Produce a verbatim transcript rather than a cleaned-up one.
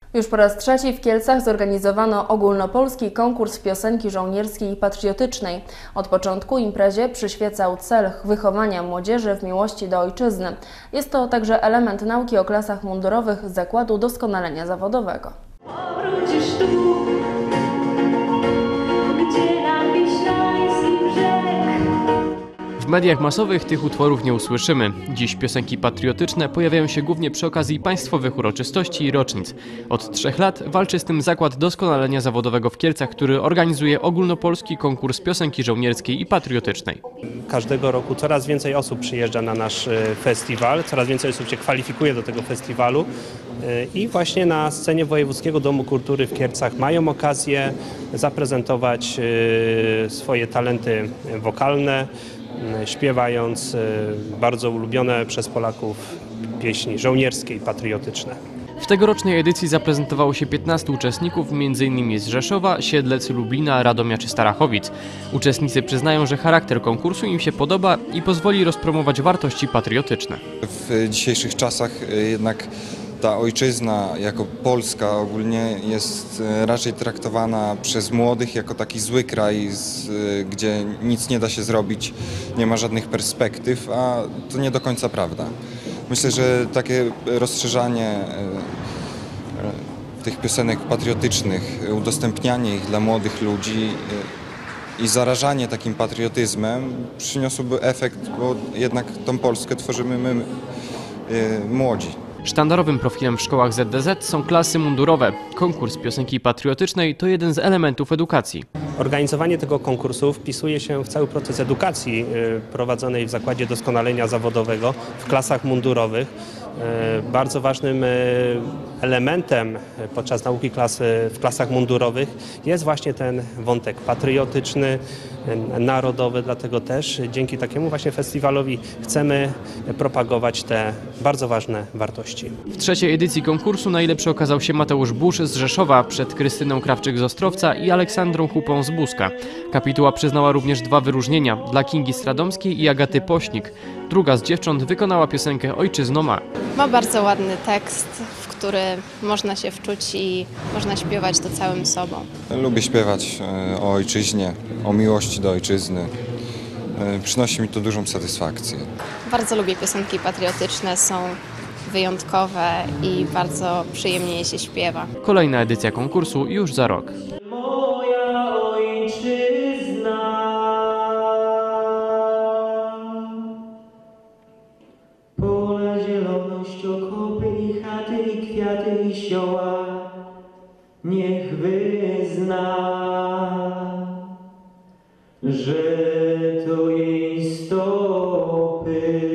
Już po raz trzeci w Kielcach zorganizowano ogólnopolski konkurs piosenki żołnierskiej i patriotycznej. Od początku imprezie przyświecał cel wychowania młodzieży w miłości do ojczyzny. Jest to także element nauki o klasach mundurowych Zakładu Doskonalenia Zawodowego. W mediach masowych tych utworów nie usłyszymy. Dziś piosenki patriotyczne pojawiają się głównie przy okazji państwowych uroczystości i rocznic. Od trzech lat walczy z tym Zakład Doskonalenia Zawodowego w Kielcach, który organizuje ogólnopolski konkurs piosenki żołnierskiej i patriotycznej. Każdego roku coraz więcej osób przyjeżdża na nasz festiwal, coraz więcej osób się kwalifikuje do tego festiwalu i właśnie na scenie Wojewódzkiego Domu Kultury w Kielcach mają okazję zaprezentować swoje talenty wokalne, śpiewając bardzo ulubione przez Polaków pieśni żołnierskie i patriotyczne. W tegorocznej edycji zaprezentowało się piętnastu uczestników, między innymi z Rzeszowa, Siedlec, Lublina, Radomia czy Starachowic. Uczestnicy przyznają, że charakter konkursu im się podoba i pozwoli rozpromować wartości patriotyczne. W dzisiejszych czasach jednak ta ojczyzna jako Polska ogólnie jest raczej traktowana przez młodych jako taki zły kraj, gdzie nic nie da się zrobić, nie ma żadnych perspektyw, a to nie do końca prawda. Myślę, że takie rozszerzanie tych piosenek patriotycznych, udostępnianie ich dla młodych ludzi i zarażanie takim patriotyzmem przyniosłoby efekt, bo jednak tą Polskę tworzymy my, młodzi. Sztandarowym profilem w szkołach Z D Z są klasy mundurowe. Konkurs piosenki patriotycznej to jeden z elementów edukacji. Organizowanie tego konkursu wpisuje się w cały proces edukacji prowadzonej w Zakładzie Doskonalenia Zawodowego w klasach mundurowych. Bardzo ważnym elementem podczas nauki klasy w klasach mundurowych jest właśnie ten wątek patriotyczny, narodowy, dlatego też dzięki takiemu właśnie festiwalowi chcemy propagować te bardzo ważne wartości. W trzeciej edycji konkursu najlepszy okazał się Mateusz Busz z Rzeszowa przed Krystyną Krawczyk z Ostrowca i Aleksandrą Hupą z Buska. Kapituła przyznała również dwa wyróżnienia dla Kingi Stradomskiej i Agaty Pośnik. Druga z dziewcząt wykonała piosenkę Ojczyzno ma. Ma bardzo ładny tekst, w który można się wczuć i można śpiewać to całym sobą. Lubię śpiewać o ojczyźnie, o miłości do ojczyzny. Przynosi mi to dużą satysfakcję. Bardzo lubię piosenki patriotyczne, są wyjątkowe i bardzo przyjemnie je się śpiewa. Kolejna edycja konkursu już za rok. Moja ojczyzna, pola, zieloność, okopy i chaty i kwiaty i sioła, niech wyzna, że to jej stopy